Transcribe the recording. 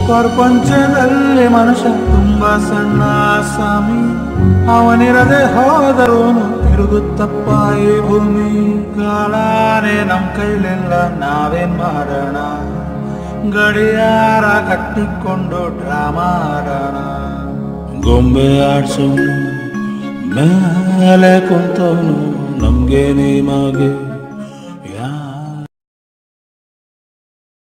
ಪ್ರಪಂಚದಲ್ಲಿ ಮನುಷ್ಯ ತುಂಬಾ ಸಣ್ಣ ಸ್ವಾಮಿ, ಅವನಿರದೆ ಹೋದರೋನು ತಿರುಗುತ್ತಪ್ಪ ಈ ಭೂಮಿ. ಕಾಲಾನೆ ನಮ್ ಕೈಲಿಲ್ಲ, ನಾವೇನ್ ಮಾಡೋಣ, ಗಡಿಯಾರ ಕಟ್ಟಿಕೊಂಡು ಡ್ರಾಮಾ ಆಡೋಣ. ಗೊಂಬೆ ಆಡ್ಸೋನು ಮೇಲೆ ಕುಂತವನು ನಮ್ಗೆ ನಿಮಗೆ